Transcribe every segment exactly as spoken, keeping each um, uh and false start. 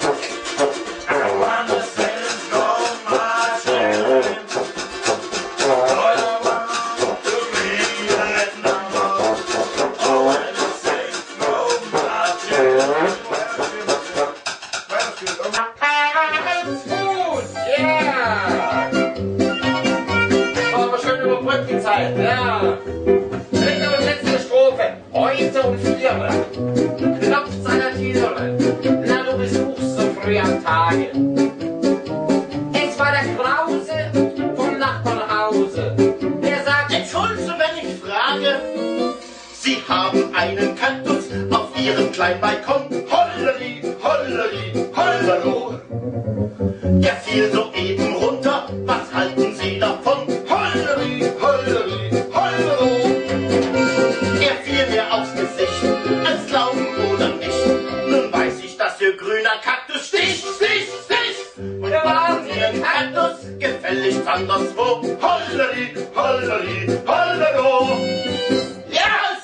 Zeit, ja. Dritte und letzte Strophe. Heute um vier. Klopft's an der Türe. Na, du besuchst so früh am Tage. Es war der Krause vom Nachbarhause. Der sagt, entschuldigen Sie, wenn ich frage, Sie haben einen Kaktus auf Ihrem kleinen Balkon. Holleri, holleri, hollero. Der fiel soeben runter. Was halten Sie davon? Holleri, holleri, hollero. Er fiel mir aufs Gesicht, als glauben oder nicht. Nun weiß ich, dass Ihr grüner Kaktus sticht, sticht, sticht. Und machen Sie Ihren Kaktus gefälligst anderswo. Holleri, holleri, hollero. Yes!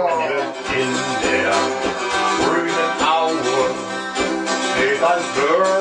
In der grünen Aue steht ein Bird.